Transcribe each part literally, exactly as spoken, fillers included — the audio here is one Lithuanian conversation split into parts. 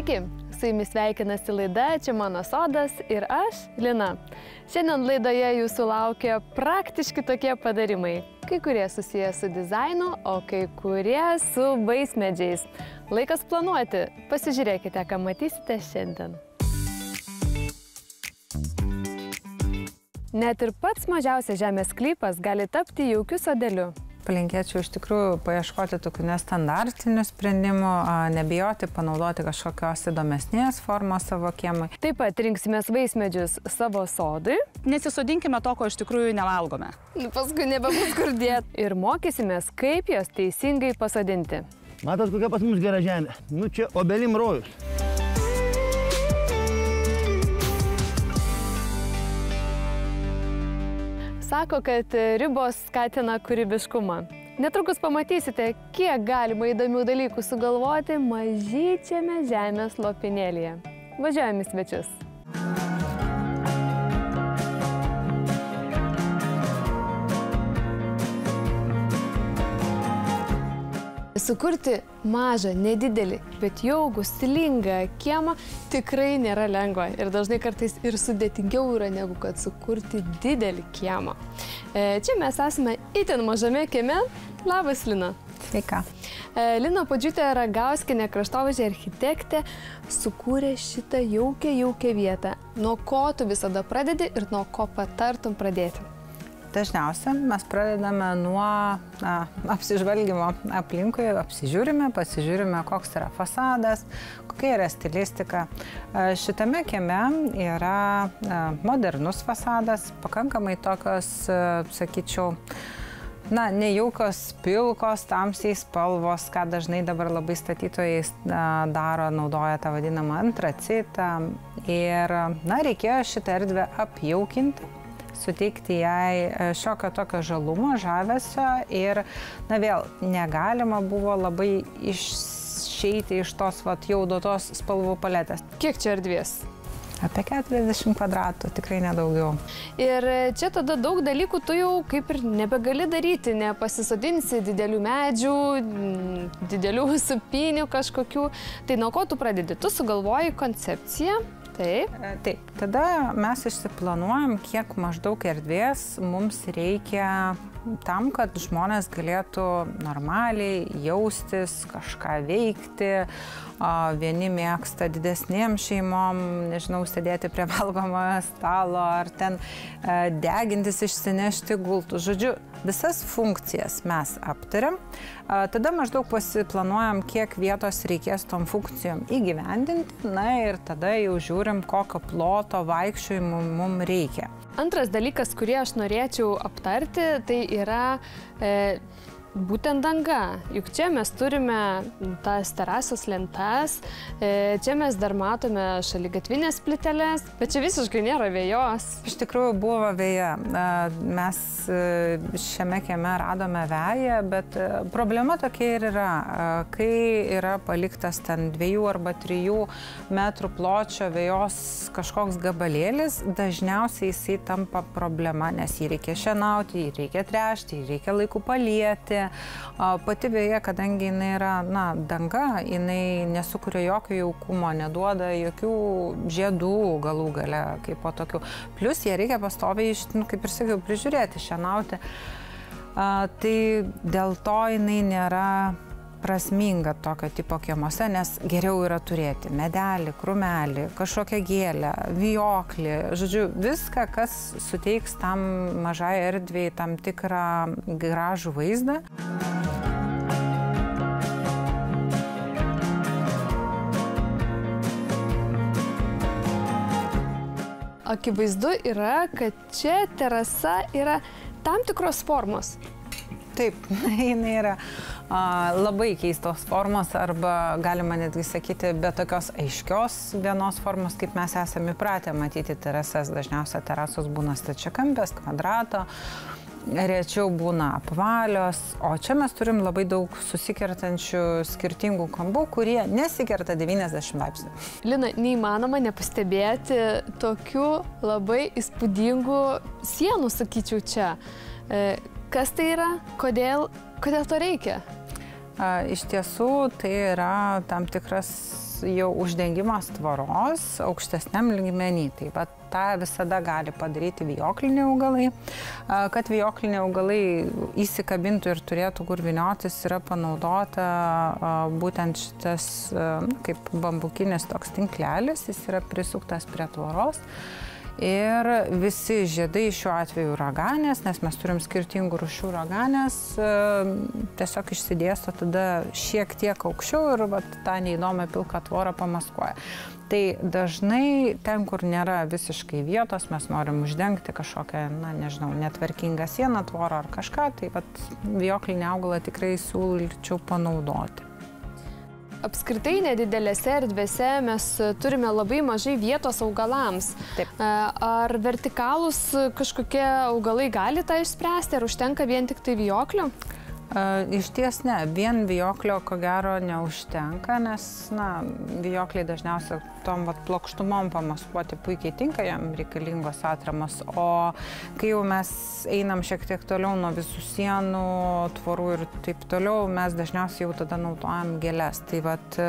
Sveiki, su jumis sveikinasi laida Čia mano sodas ir aš, Lina. Šiandien laidoje jūsų laukia praktiški tokie padarimai. Kai kurie susiję su dizainu, o kai kurie su vaismedžiais. Laikas planuoti. Pasižiūrėkite, ką matysite šiandien. Net ir pats mažiausias žemės sklypas gali tapti jaukiu sodeliu. Palinkėčiau iš tikrųjų paieškoti tokių nestandartinių sprendimų, nebijoti panaudoti kažkokios įdomesnės formos savo kiemui. Taip pat rinksimės vaismedžius savo sodui. Nesisodinkime to, ko iš tikrųjų nevalgome. Paskui nebebus kur dėti. Ir mokysimės, kaip jos teisingai pasodinti. Matot, kokia pas mus gera žemė. Nu čia obelim rojus. Sako, kad ribos skatina kūrybiškumą. Netrukus pamatysite, kiek galima įdomių dalykų sugalvoti mažyčiame žemės lopinėlyje. Važiuojame į svečius. Sukurti mažą, nedidelį, bet jaugų, stilingą kiemą tikrai nėra lengva ir dažnai kartais ir sudėtingiau yra negu kad sukurti didelį kiemą. Čia mes esame itin mažame kieme. Labas, Lina. Sveika. Lina Puodžiūtė Ragauskienė, kraštovaizdžio architektė, sukūrė šitą jaukę, jaukę vietą. Nuo ko tu visada pradedi ir nuo ko patartum pradėti? Dažniausiai mes pradedame nuo na, apsižvalgymo aplinkui, apsižiūrime, pasižiūrime, koks yra fasadas, kokia yra stilistika. Šitame kieme yra modernus fasadas, pakankamai tokios, sakyčiau, na, nejaukios pilkos, tamsiai spalvos, ką dažnai dabar labai statytojai daro, naudoja tą vadinamą antracitą. Ir, na, reikėjo šitą erdvę apjaukinti, suteikti jai šiokio tokio žalumo, žavesio ir, na vėl, negalima buvo labai išeiti iš tos vat, jau duotos spalvų paletės. Kiek čia erdvės? Apie keturiasdešimt kvadratų, tikrai nedaugiau. Ir čia tada daug dalykų tu jau kaip ir nebegali daryti, nepasisodinsi didelių medžių, didelių supynių kažkokių. Tai nuo ko tu pradedi? Tu sugalvoji koncepciją. Taip. Taip, tada mes išsiplanuojam, kiek maždaug erdvės mums reikia tam, kad žmonės galėtų normaliai jaustis, kažką veikti. Vieni mėgsta didesnėm šeimom, nežinau, sėdėti prie valgomojo stalo ar ten degintis, išsinešti gultų. Žodžiu, visas funkcijas mes aptariam. Tada maždaug pasiplanuojam, kiek vietos reikės tom funkcijom įgyvendinti. Na ir tada jau žiūrim, kokio ploto vaikščiojimų mums reikia. Antras dalykas, kurį aš norėčiau aptarti, tai yra e, būtent danga. Juk čia mes turime tas terasos lentas, e, čia mes dar matome šaligatvinės plyteles, bet čia visiškai nėra vejos. Iš tikrųjų buvo veja. Mes šiame kieme radome veją, bet problema tokia ir yra. Kai yra paliktas ten dviejų arba trijų metrų pločio vejos kažkoks gabalėlis, dažniausiai jisai tampa problema, nes jį reikia šienauti, jį reikia tręšti, jį reikia laiku palieti. Pati veja, kadangi jinai yra, na, danga, jinai nesukuria jokio jaukumo, neduoda jokių žiedų galų gale, kaip po tokių. Plus, jie reikia pastoviai, nu, kaip ir sakiau, prižiūrėti, šienauti. Tai dėl to jinai nėra prasminga tokio tipo kiemuose, nes geriau yra turėti medelį, krūmelį, kažkokią gėlę, vijoklį, žodžiu, viską, kas suteiks tam mažai erdvei tam tikrą gražų vaizdą. Akivaizdu yra, kad čia terasa yra tam tikros formos. Taip, jinai yra a, labai keistos formos arba galima netgi sakyti, be tokios aiškios vienos formos, kaip mes esame įpratę matyti terasas. Dažniausiai terasos būna stačiakampės, kvadrato, rečiau būna apvalios, o čia mes turim labai daug susikertančių skirtingų kampų, kurie nesikerta devyniasdešimt laipsnių. Lina, neįmanoma nepastebėti tokių labai įspūdingų sienų, sakyčiau, čia. Kas tai yra? Kodėl, kodėl to reikia? Iš tiesų, tai yra tam tikras jau uždengimas tvoros aukštesniam lygmenį. Tai va, tą visada gali padaryti vijokliniai augalai. Kad vijokliniai augalai įsikabintų ir turėtų kur vyniotis, yra panaudota būtent šitas kaip bambukinis toks tinklelis, jis yra prisuktas prie tvoros. Ir visi žiedai šiuo atveju raganės, nes mes turim skirtingų rūšių raganės, tiesiog išsidėsto tada šiek tiek aukščiau ir vat, tą neįdomią pilką tvorą pamaskuoja. Tai dažnai ten, kur nėra visiškai vietos, mes norim uždengti kažkokią, na, nežinau, netvarkingą sieną, tvorą ar kažką, tai vat vijoklinį augalą tikrai siūlyčiau panaudoti. Apskritai nedidelėse erdvėse mes turime labai mažai vietos augalams. Taip. Ar vertikalūs kažkokie augalai gali tą išspręsti, ar užtenka vien tik tai vijoklio? Iš ties ne, vien vijoklio ko gero neužtenka, nes na, vijokliai dažniausiai tom vat, plokštumom pamaskuoti puikiai tinka, jam reikalingos atramos, o kai jau mes einam šiek tiek toliau nuo visų sienų, tvorų ir taip toliau, mes dažniausiai jau tada naudojam gėles. Tai vat,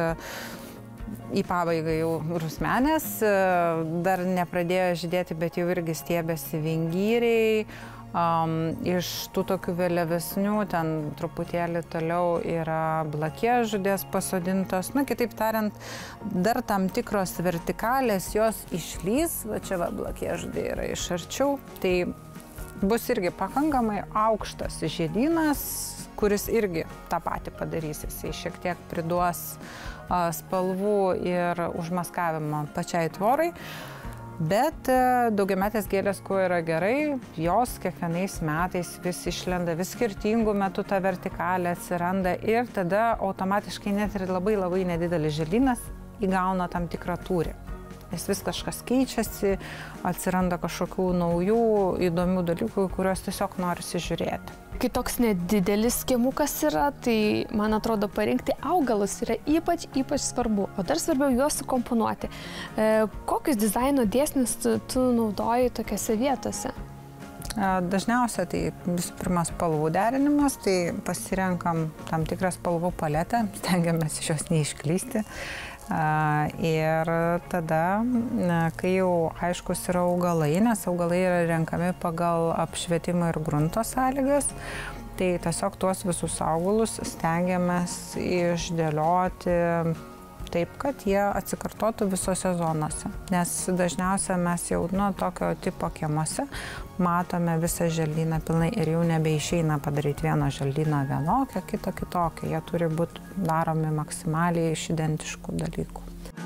į pabaigą jau rusmenės, dar nepradėjo žydėti, bet jau irgi stiebėsi vingyriai. Um, iš tų tokių vėliavesnių, ten truputėlį toliau yra blakiežudės pasodintos. Na, kitaip tariant, dar tam tikros vertikalės jos išlys, va čia va blakiežudė yra iš arčiau, tai bus irgi pakankamai aukštas žiedynas, kuris irgi tą patį padarys, jisai šiek tiek priduos uh, spalvų ir užmaskavimo pačiai tvorai. Bet daugiametės gėlės, kuo yra gerai, jos kiekvienais metais vis išlenda, vis skirtingų metų ta vertikalė atsiranda ir tada automatiškai net ir labai labai nedidelis želdynas įgauna tam tikrą tūrį. Nes vis kažkas keičiasi, atsiranda kažkokių naujų įdomių dalykų, kuriuos tiesiog norisi žiūrėti. Kai toks nedidelis skiemukas yra, tai man atrodo parinkti augalus yra ypač, ypač svarbu, o dar svarbiau juos sukomponuoti. E, kokius dizaino dėsnius tu, tu naudoji tokiose vietose? Dažniausiai tai visų pirma spalvų derinimas, tai pasirenkam tam tikrą spalvų paletę, stengiamės iš jos neišklysti. Ir tada, kai jau aiškus yra augalai, nes augalai yra renkami pagal apšvietimą ir grunto sąlygas, tai tiesiog tuos visus augalus stengiamės išdėlioti taip, kad jie atsikartotų visose zonose. Nes dažniausiai mes jau nuo tokio tipo kiemuose matome visą želdyną pilnai ir jau nebeišeina padaryti vieno želdyno vienokią, kito kitokią. Jie turi būti daromi maksimaliai iš identiškų dalykų.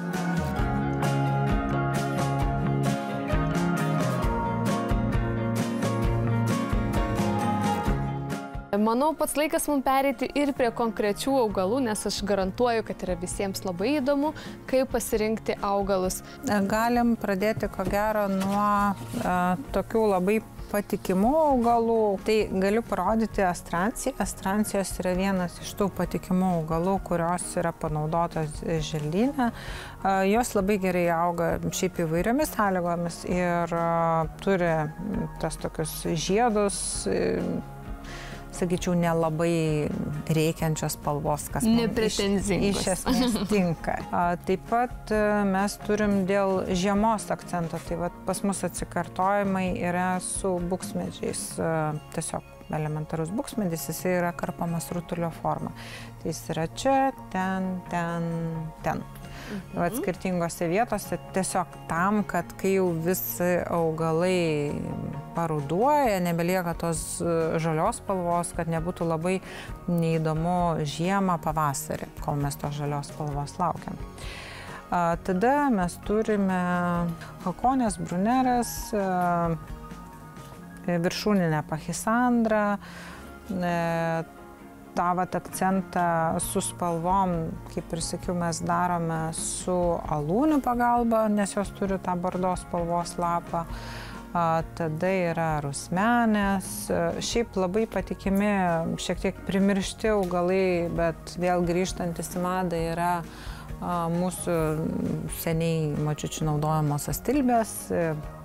Manau, pats laikas mums pereiti ir prie konkrečių augalų, nes aš garantuoju, kad yra visiems labai įdomu, kaip pasirinkti augalus. Galim pradėti, ko gero, nuo a, tokių labai patikimų augalų. Tai galiu parodyti astranciją. Astrancijos yra vienas iš tų patikimų augalų, kurios yra panaudotos želdyne. Jos labai gerai auga šiaip įvairiomis sąlygomis ir a, turi tas tokius žiedus, sakyčiau, nelabai reikiančios spalvos, kas man iš, iš esmės tinka. Taip pat mes turim dėl žiemos akcento, tai vat pas mus atsikartojimai yra su buksmedžiais, tiesiog elementarus buksmedis, jis yra karpamas rutulio forma. Tai jis yra čia, ten, ten, ten. Mhm. Vat skirtingose vietose tiesiog tam, kad kai jau visi augalai paruduoja, nebelieka tos žalios spalvos, kad nebūtų labai neįdomu žiemą, pavasarį, kol mes tos žalios spalvos laukiam. A, tada mes turime hakonės bruneras, a, viršūninę pachisandrą, a, tą vat akcentą su spalvom, kaip ir sakiau, mes darome su alūnių pagalba, nes jos turi tą bordo spalvos lapą. Tada yra rusmenės. Šiaip labai patikimi, šiek tiek primiršti augalai, bet vėl grįžtantis į madą yra mūsų seniai močiučių naudojamos astilbės.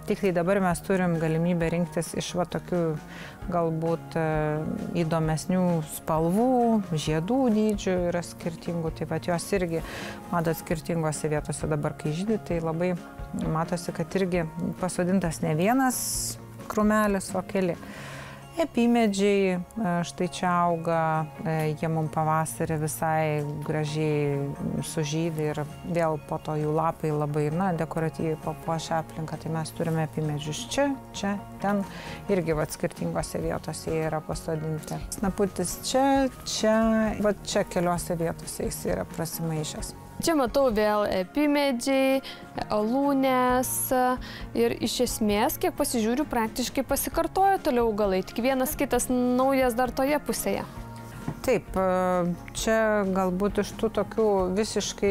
Tik tai dabar mes turim galimybę rinktis iš va tokių galbūt įdomesnių spalvų, žiedų dydžių yra skirtingų, tai va jos irgi matot skirtingose vietose dabar, kai žydi, tai labai matosi, kad irgi pasodintas ne vienas krūmelis, o keli. Epimedžiai štai čia auga, jie mums pavasarį visai gražiai sužydi ir vėl po to jų lapai labai, na, dekoratyviai papuošia aplinką, tai mes turime epimedžius čia, čia, ten, irgi va skirtingose vietose jie yra pasodinti. Snaputis čia, čia, va čia keliose vietose jis yra prasimaišęs. Čia matau vėl epimedžiai, alūnės ir iš esmės, kiek pasižiūriu, praktiškai pasikartoja toliau augalai, tik vienas kitas naujas dar toje pusėje. Taip, čia galbūt iš tų tokių visiškai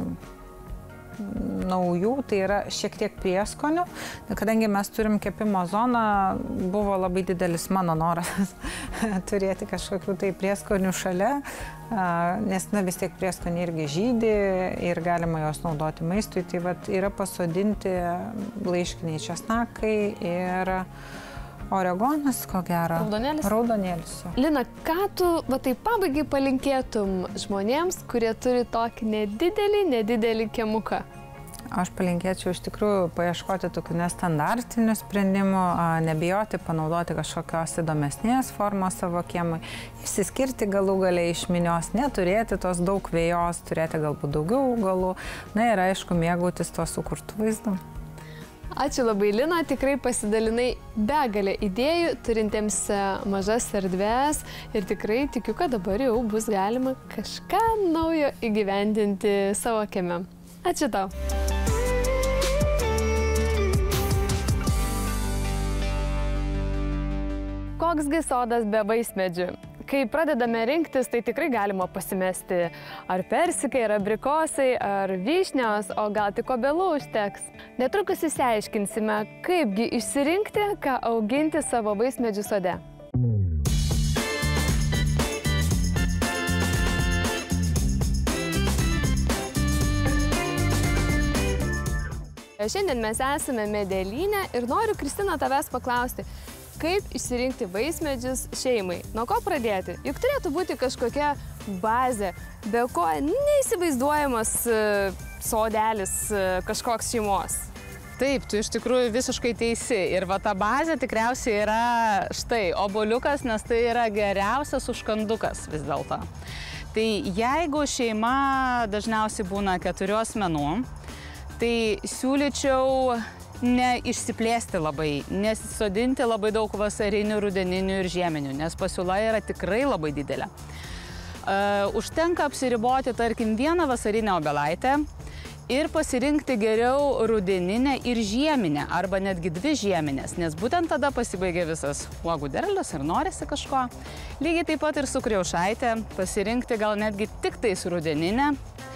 naujų, tai yra šiek tiek prieskonių. Kadangi mes turim kepimo zoną, buvo labai didelis mano noras turėti kažkokių tai prieskonių šalia, nes na, vis tiek prieskoniai irgi žydi ir galima juos naudoti maistui. Tai vat, yra pasodinti laiškiniai česnakai ir oregonas, ko gero. Raudonėlis? Raudonėlis. Lina, ką tu, va tai pabaigai palinkėtum žmonėms, kurie turi tokį nedidelį, nedidelį kiemuką? Aš palinkėčiau iš tikrųjų paieškoti tokių nestandartinių sprendimų, nebijoti panaudoti kažkokios įdomesnės formos savo kiemui, išsiskirti galų gale iš minios, neturėti tos daug vėjos, turėti galbūt daugiau augalų, na ir aišku mėgautis tuo sukurtų vaizdu. Ačiū labai, Lina, tikrai pasidalinai begalę idėjų turintiems mažas erdves ir tikrai tikiu, kad dabar jau bus galima kažką naujo įgyvendinti savo kieme. Ačiū tau. Koksgi sodas be vaismedžių? Kai pradedame rinktis, tai tikrai galima pasimesti ar persikai, ar abrikosai, ar vyšnios, o gal tik obelų užteks. Netrukus išsiaiškinsime, kaipgi išsirinkti, ką auginti savo vaismedžių sode. Šiandien mes esame Medelyne ir noriu, Kristina, tavęs paklausti, kaip išsirinkti vaismedžius šeimai? Nuo ko pradėti? Juk turėtų būti kažkokia bazė, be ko neįsivaizduojamas sodelis kažkoks šeimos. Taip, tu iš tikrųjų visiškai teisi. Ir va ta bazė tikriausiai yra štai obuoliukas, nes tai yra geriausias užkandukas vis dėlto. Tai jeigu šeima dažniausiai būna keturių asmenų, tai siūlyčiau neišsiplėsti labai, nesisodinti labai daug vasarinių, rudeninių ir žieminių, nes pasiūla yra tikrai labai didelė. Uh, užtenka apsiriboti, tarkim, vieną vasarinę obelaitę ir pasirinkti geriau rudeninę ir žieminę, arba netgi dvi žieminės, nes būtent tada pasibaigia visas uogų derlius ir norisi kažko. Lygiai taip pat ir su kriaušaitė, pasirinkti gal netgi tik tais rudeninę.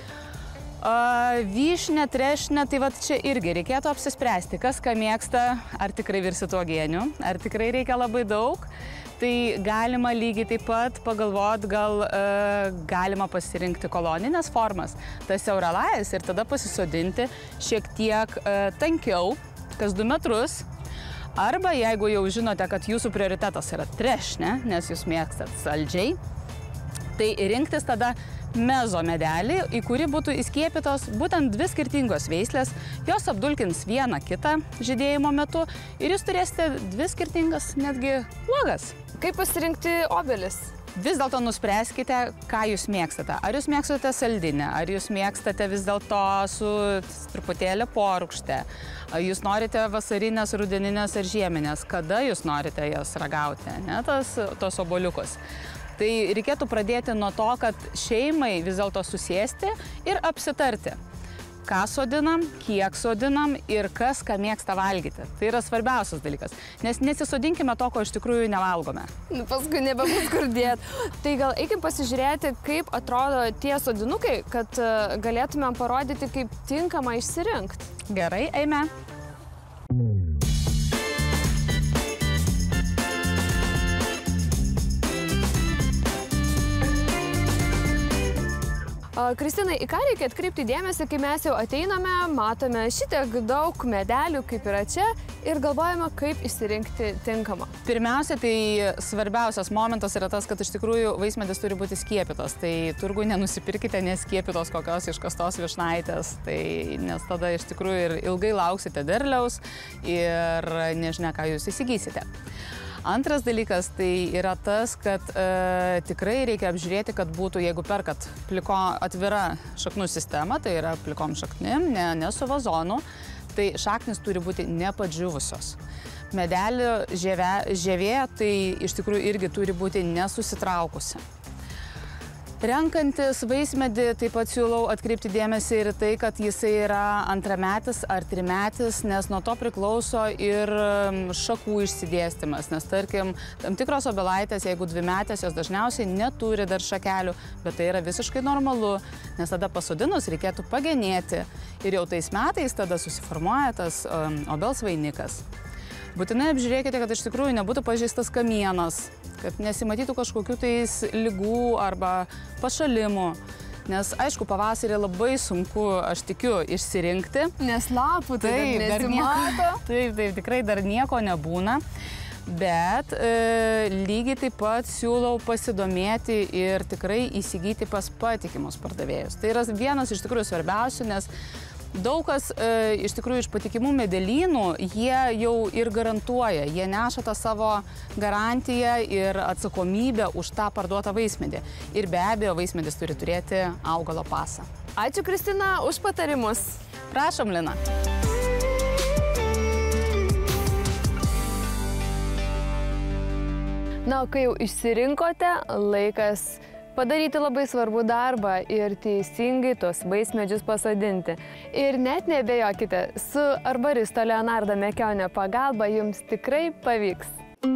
Uh, vyšnė, trešnė, tai va čia irgi reikėtų apsispręsti, kas ką mėgsta, ar tikrai virsit uogienių, ar tikrai reikia labai daug. Tai galima lygiai taip pat pagalvoti, gal uh, galima pasirinkti koloninės formas, tas siauralajas ir tada pasisodinti šiek tiek uh, tankiau, kas du metrus. Arba jeigu jau žinote, kad jūsų prioritetas yra trešnė, nes jūs mėgstat saldžiai, tai rinktis tada mezo medelį, į kurį būtų įskiepytos būtent dvi skirtingos veislės, jos apdulkins vieną kitą žydėjimo metu ir jūs turėsite dvi skirtingas netgi uogas. Kaip pasirinkti obelis? Vis dėlto nuspręskite, ką jūs mėgstate. Ar jūs mėgstate saldinę, ar jūs mėgstate vis dėlto su truputėlį porūgšte, ar jūs norite vasarinės, rudeninės ar žieminės, kada jūs norite jas ragauti, ne, tas, tos obuoliukus. Tai reikėtų pradėti nuo to, kad šeimai vis dėlto susėsti ir apsitarti, ką sodinam, kiek sodinam ir kas ką mėgsta valgyti. Tai yra svarbiausias dalykas, nes nesisodinkime to, ko iš tikrųjų nevalgome. Paskui nebebus kur dėti. Tai gal eikim pasižiūrėti, kaip atrodo tie sodinukai, kad galėtumėm parodyti, kaip tinkama išsirinkti. Gerai, eime. Kristina, į ką reikia atkreipti dėmesį, kai mes jau ateiname, matome šitiek daug medelių, kaip yra čia, ir galvojame, kaip išsirinkti tinkamą? Pirmiausia, tai svarbiausias momentas yra tas, kad iš tikrųjų vaismedis turi būti skiepytas. Tai turgų nenusipirkite neskiepytos kokios iškastos vyšnaitės, tai, nes tada iš tikrųjų ir ilgai lauksite derliaus ir nežinia, ką jūs įsigysite. Antras dalykas tai yra tas, kad e, tikrai reikia apžiūrėti, kad būtų, jeigu perkat pliko atvira šaknų sistema, tai yra plikom šaknim, ne, ne su vazonu, tai šaknis turi būti nepadžiūvusios. Medelio žievė, žievė tai iš tikrųjų irgi turi būti nesusitraukusi. Renkantis vaismedį taip pat siūlau atkreipti dėmesį ir tai, kad jisai yra antrametis ar trimetis, nes nuo to priklauso ir šakų išsidėstymas. Nes tarkim, tam tikros obelaitės, jeigu dvimetės, jos dažniausiai neturi dar šakelių, bet tai yra visiškai normalu, nes tada pasodinus reikėtų pagenėti ir jau tais metais tada susiformuoja tas um, obels vainikas. Būtinai apžiūrėkite, kad iš tikrųjų nebūtų pažeistas kamienas, kad nesimatytų kažkokių tais ligų arba pašalimų. Nes, aišku, pavasarį labai sunku, aš tikiu, išsirinkti. Nes lapų tai taip, dar nieko, taip, taip, tikrai dar nieko nebūna. Bet e, lygiai taip pat siūlau pasidomėti ir tikrai įsigyti pas patikimus pardavėjus. Tai yra vienas iš tikrųjų svarbiausių, nes daug kas e, iš tikrųjų iš patikimų medelynų, jie jau ir garantuoja, jie neša tą savo garantiją ir atsakomybę už tą parduotą vaismedį. Ir be abejo, vaismedis turi turėti augalo pasą. Ačiū, Kristina, už patarimus. Prašom, Lina. Na, kai jau išsirinkote, laikas padaryti labai svarbų darbą ir teisingai tos vaismedžius pasodinti. Ir net nebejokite, su arboristo Leonardo Mekionio pagalba jums tikrai pavyks.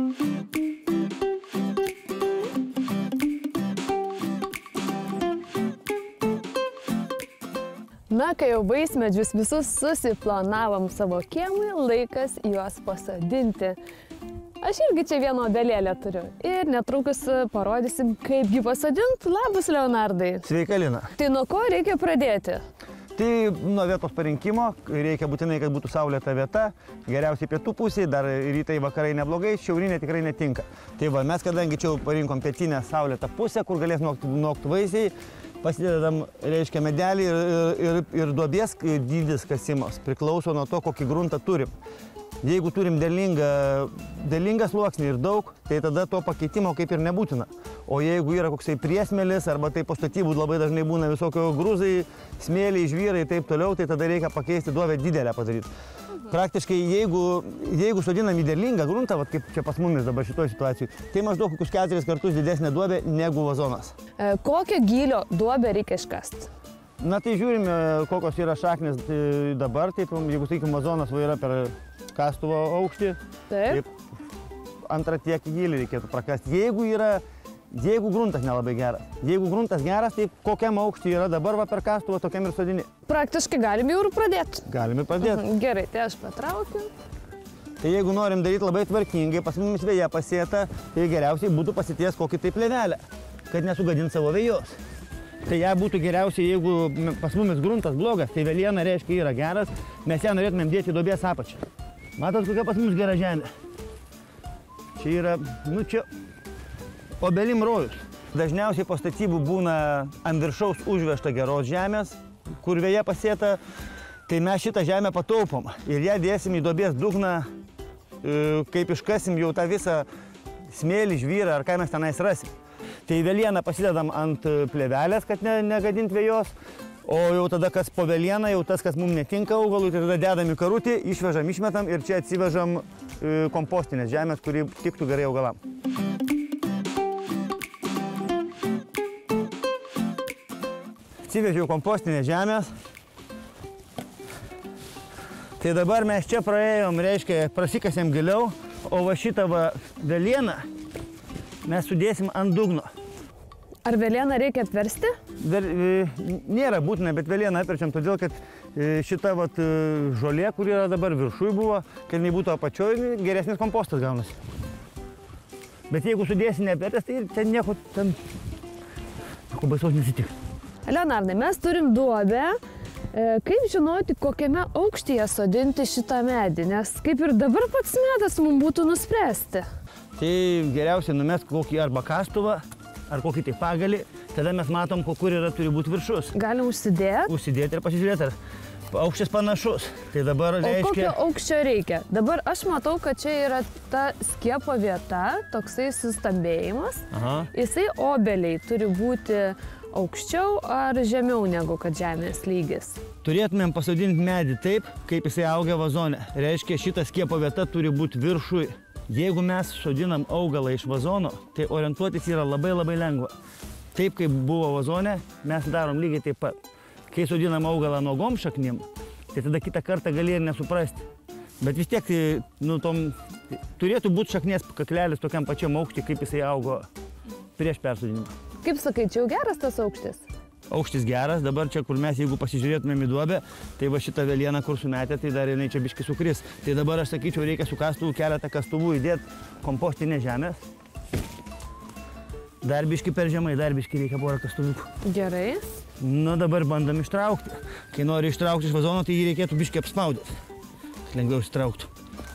Na, kai jau vaismedžius visus susiplanavom savo kiemui, laikas juos pasodinti. Aš irgi čia vieną obelėlę turiu ir netrukus parodysim, kaip jį pasodinti. Labas, Leonardai. Sveika, Lina. Tai nuo ko reikia pradėti? Tai nuo vietos parinkimo reikia būtinai, kad būtų saulėta vieta, geriausiai pietų pusėje, dar rytai vakarai neblogai, šiaurinė tikrai netinka. Tai va, mes kadangi čia parinkom pietinę saulėtą pusę, kur galės nokti, nokti vaisiai, pasidedam, reiškia, medelį ir, ir, ir duobės dydis kasimos priklauso nuo to, kokį gruntą turim. Jeigu turim derlingą, derlingą sluoksnį ir daug, tai tada to pakeitimo kaip ir nebūtina. O jeigu yra koksai priesmėlis, arba tai po statybų labai dažnai būna visokio grūzai, smėliai, žvyrai ir taip toliau, tai tada reikia pakeisti duobę didelę padaryti. Praktiškai, jeigu, jeigu sodinam į derlingą gruntą, vat kaip čia pas mumis dabar šitoje situacijoje, tai maždaug kokius keturis kartus didesnė duobė negu vazonas. E, kokio gylio duobę reikia iškasti? Na tai žiūrime, kokios yra šaknis dabar, taip, jeigu, sakykim, vazonas va yra per kastuvo aukštį, taip, taip antrą tiek gylį reikėtų prakasti. Jeigu yra, jeigu gruntas nelabai geras, jeigu gruntas geras, tai kokiam aukštį yra dabar va per kastuvą, tokiam ir sodini. Praktiškai galim jau ir pradėti. Galim ir pradėti. Gerai, tai aš patraukiu. Tai jeigu norim daryti labai tvarkingai, pas mumis vėja pasėta, tai geriausiai būtų pasities kokį tai plėvelę, kad nesugadint savo vėjos. Tai ją būtų geriausiai, jeigu pas mumis gruntas blogas, tai vėliena reiškia yra geras, mes ją norėtumėm dėti į duobės apačią. Matot, kokia pas mus gera žemė. Čia yra, nu čia, obelim rojus. Dažniausiai po statybų būna ant viršaus užvežta geros žemės, kur vėja pasėta, tai mes šitą žemę pataupom ir ją dėsim į duobės dugną, kaip iškasim jau tą visą smėlį, žvyrą ar ką mes tenais rasim. Tai velieną pasidedam ant plėvelės, kad ne, negadint vėjos, o jau tada, kas po velieną, jau tas, kas mums netinka augalui, tai tada dedam į karutį, išvežam, išmetam ir čia atsivežam e, kompostinės žemės, kuri tiktų gerai augalam. Atsivežiau kompostinės žemės. Tai dabar mes čia praėjom, reiškia, prasikasėm giliau, o va šitą va velieną mes sudėsim ant dugno. Ar velieną reikia apversti? Ver, nėra būtina, bet velieną apverčiam, todėl kad šita vat, žolė, kuri yra dabar viršui buvo, kad jinai būtų apačioj, geresnis kompostas gaunasi. Bet jeigu sudėsi neapvertęs, tai ten nieko, ten nieko baisaus nesitiks. Leonardai, mes turim duobę. Kaip žinoti, kokiame aukštyje sodinti šitą medį? Nes kaip ir dabar pats metas mums būtų nuspręsti. Tai geriausiai numest kokį arba kastuvą, ar kokį tai pagalį. Tada mes matom, kur yra turi būti viršus. Galim užsidėti? Užsidėti ir pasižiūrėti, ar aukštis panašus. Tai dabar reiškia... O kokio aukščio reikia? Dabar aš matau, kad čia yra ta skiepo vieta, toksai sustambėjimas. Aha. Jisai obeliai turi būti aukščiau ar žemiau negu kad žemės lygis? Turėtumėm pasodinti medį taip, kaip jisai augia vazone. Reiškia, šita skiepo vieta turi būti viršui. Jeigu mes sodinam augalą iš vazono, tai orientuotis yra labai labai lengva. Taip, kaip buvo vazone, mes darom lygiai taip pat. Kai sodinam augalą nuogom šaknim, tai tada kitą kartą gali ir nesuprasti. Bet vis tiek nu, tom, turėtų būti šaknės kaklelis tokiam pačiam aukštį, kaip jisai augo prieš persodinimą. Kaip sakai, čia jau geras tas aukštis? Aukštis geras, dabar čia, kur mes, jeigu pasižiūrėtumėm į duobę, tai va šitą velieną, kur sumetė, tai dar jinai čia biški sukris. Tai dabar aš sakyčiau, reikia su kastuvu keletą kastuvų įdėti kompostinės žemės. Dar biški per žemai, dar biški reikia porą kastuvukų. Gerai. Nu, dabar bandom ištraukti. Kai nori ištraukti iš vazono, tai jį reikėtų biški apspaudyti. Lengviau ištrauktų.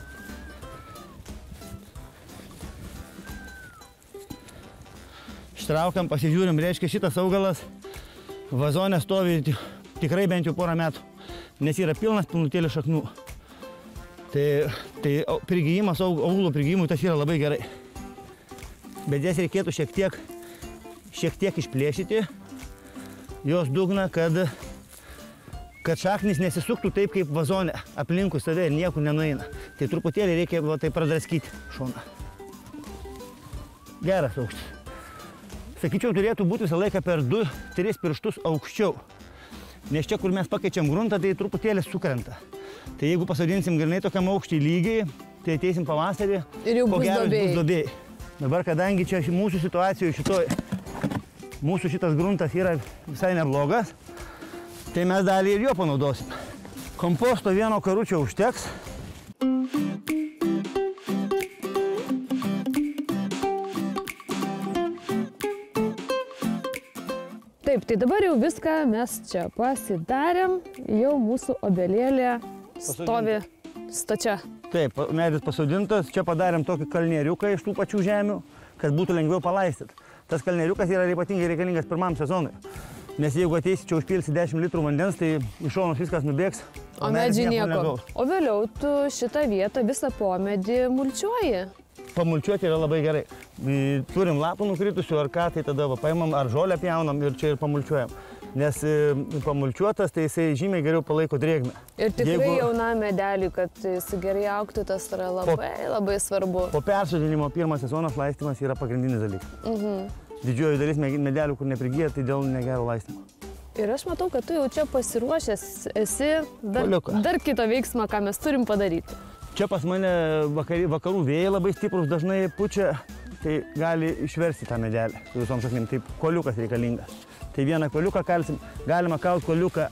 Ištraukiam, pasižiūrim, reiškia šitas augalas vazone stovi tikrai bent jau porą metų, nes yra pilnas pilnutėlį šaknų. Tai, tai prigijimas, augalų prigijimui tas yra labai gerai. Bet jas reikėtų šiek tiek, šiek tiek išplėšyti jos dugną, kad, kad šaknis nesisuktų taip kaip vazone, aplinkui save ir niekur nenueina. Tai truputėlį reikia va, tai pradraskyti šoną. Geras aukštis. Sakyčiau, turėtų būti visą laiką per du tris pirštus aukščiau. Nes čia, kur mes pakeičiam gruntą, tai truputėlį sukrenta. Tai jeigu pasodinsim grinai tokiam aukštį lygiai, tai ateisim pavasarį, ir jau ko bus geras duobėjai. bus duobėjai. Dabar, kadangi čia mūsų situacijoje šitoj, mūsų šitas gruntas yra visai neblogas, tai mes dalį ir jo panaudosim. Komposto vieno karučio užteks. Taip, tai dabar jau viską mes čia pasidarėm, jau mūsų obelėlė stovi stačia. Taip, medis pasodintas, čia padarėm tokį kalnieriuką iš tų pačių žemių, kad būtų lengviau palaistyti. Tas kalnieriukas yra ypatingai reikalingas pirmam sezonui, nes jeigu ateisi čia užpilsi dešimt litrų vandens, tai iš šonos viskas nubėgs, o medžiai nieko. O vėliau tu šitą vietą visą pomedį mulčiuoji. Pamulčiuoti yra labai gerai. Turim lapų nukritusių ar ką, tai tada va, paimam ar žolę pjaunam ir čia ir pamulčiuojam. Nes pamulčiuotas, tai jisai žymiai geriau palaiko drėgmę. Ir tikrai Jeigu... jaunam medeliui, kad jis gerai augtų, tas yra labai, po, labai svarbu. Po persodinimo pirmas sezonas laistymas yra pagrindinis dalykas. Mhm. Didžioji dalis medelių, kur neprigyja, tai dėl negero laistymo. Ir aš matau, kad tu jau čia pasiruošęs esi dar, dar kitą veiksmą, ką mes turim padaryti. Čia pas mane vakar, vakarų vėjai labai stiprus dažnai pučia, tai gali išversti tą medelį visom šaknim, taip koliukas reikalingas. Tai vieną koliuką kalsim, galima kalt koliuką,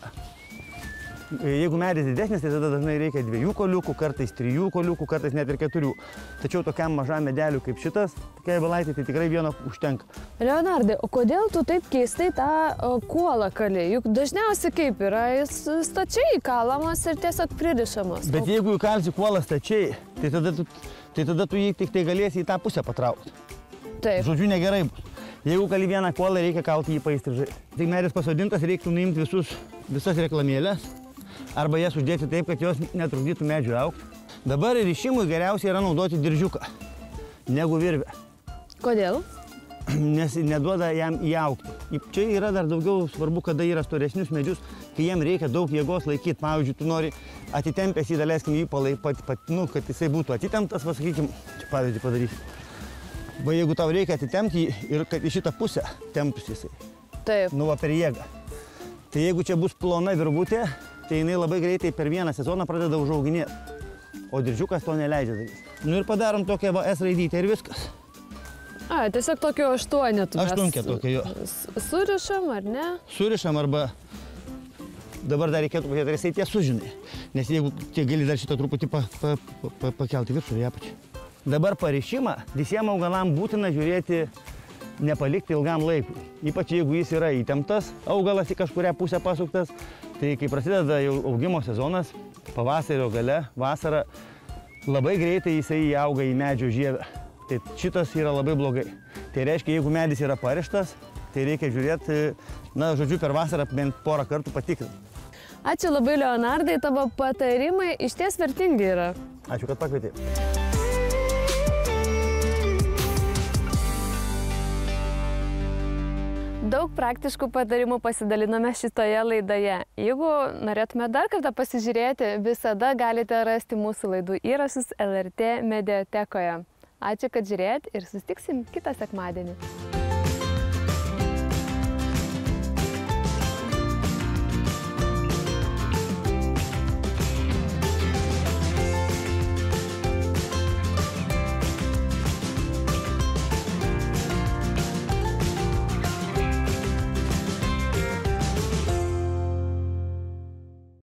jeigu medis didesnis, tai tada dažnai reikia dviejų koliukų, kartais trijų koliukų, kartais net ir keturių. Tačiau tokiam mažam medeliui kaip šitas, tokiai balaitai, tai tikrai vieno užtenka. Leonardai, o kodėl tu taip keistai tą o, kuolą kali? Juk dažniausiai kaip yra, jis stačiai kalamas ir tiesiog pririšamas. Bet jeigu įkalsi kuolą stačiai, tai tada tu, tai tada tu jį tik tai galėsi į tą pusę patraukti. Taip. Žodžiu, negerai bus. Jeigu kali vieną kuolą, reikia kalti jį paistrižai. Tai medis pasodintas, reiktų nuimti visus, visas reklamėlės arba jas uždėti taip, kad jos netrukdytų medžiui augti. Dabar rišimui geriausiai yra naudoti diržiuką, negu virvę. Kodėl? Nes neduoda jam įaugti. Čia yra dar daugiau svarbu, kada yra storesnius medžius, kai jiem reikia daug jėgos laikyti. Pavyzdžiui, tu nori atitempęs jį, daleiskim jį palai, pat, pat, nu, kad jisai būtų atitemptas, pasakykim, čia pavyzdį padarysiu. Va, jeigu tau reikia atitempti ir kad į šitą pusę temptųsi jisai. Taip. Nu, va, per jėgą. Tai jeigu čia bus plona virvutė, tai jinai labai greitai per vieną sezoną pradeda užauginėti. O diržiukas to neleidžia daryti. Nu ir padarom tokią va, S raidytę ir viskas. A, tiesiog tokio aštuonetų. Aštunkė tokia jo. Surišam, ar ne? Surišam arba dabar dar reikėtų pažiūrėti, ar jisai tiesų, žinai. Nes jeigu tie gali dar šitą truputį pa, pa, pa, pakelti viršų į apačią. Dabar parišimą visiems augalam būtina žiūrėti nepalikti ilgam laikui. Ypač jeigu jis yra įtemptas, augalas į kažkurią pusę pasuktas, tai kai prasideda jau augimo sezonas, pavasario gale, vasarą, labai greitai jisai įauga į medžio žievę. Tai šitas yra labai blogai. Tai reiškia, jeigu medis yra parištas, tai reikia žiūrėti, na, žodžiu, per vasarą bent porą kartų patikrinti. Ačiū labai, Leonardai, tavo patarimai išties vertingi yra. Ačiū, kad pakvietei. Daug praktiškų patarimų pasidalinome šitoje laidoje. Jeigu norėtume dar kartą pasižiūrėti, visada galite rasti mūsų laidų įrašus L R T mediatekoje. Ačiū, kad žiūrėjot ir susitiksim kitą sekmadienį.